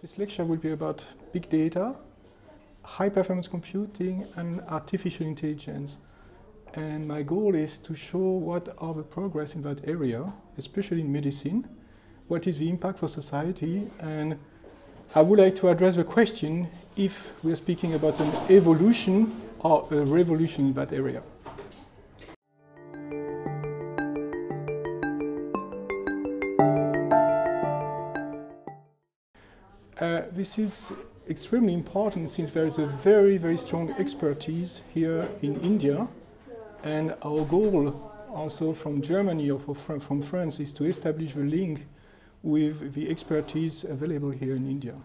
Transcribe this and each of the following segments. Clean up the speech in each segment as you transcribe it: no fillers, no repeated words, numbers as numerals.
This lecture will be about big data, high-performance computing and artificial intelligence. And my goal is to show what are the progress in that area, especially in medicine, what is the impact for society, and I would like to address the question if we are speaking about an evolution or a revolution in that area. This is extremely important since there is a very, very strong expertise here in India, and our goal also from Germany or from France is to establish the link with the expertise available here in India.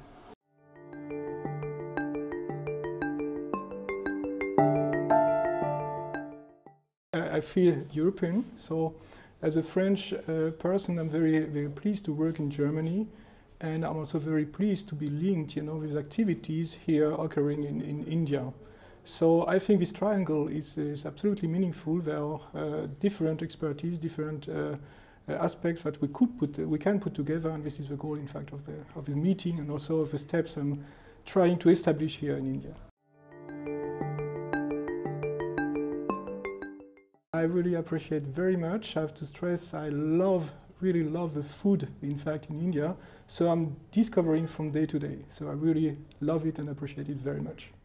I feel European, so as a French person I'm very, very pleased to work in Germany, and I'm also very pleased to be linked, with activities here occurring in India. So I think this triangle is absolutely meaningful. There are different expertise, different aspects that we can put together, and this is the goal, in fact, of the meeting and also of the steps I'm trying to establish here in India. I really appreciate very much. I have to stress I really love the food, in fact, in India. So I'm discovering from day to day. So I really love it and appreciate it very much.